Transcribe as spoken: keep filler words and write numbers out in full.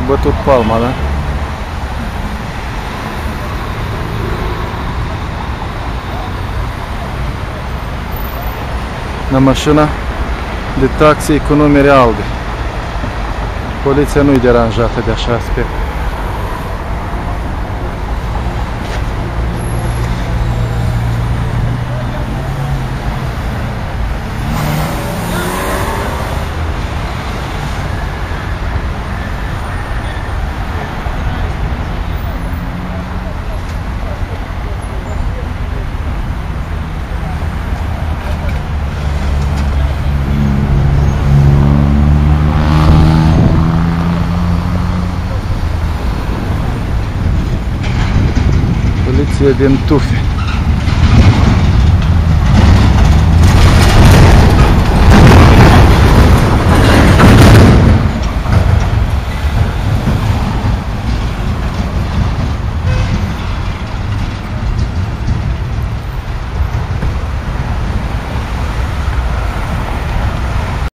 bătut palma, da? Na mașina de taxe cu numere albe. Poliția nu-i deranjată de așa aspect. Poliția din Tufi.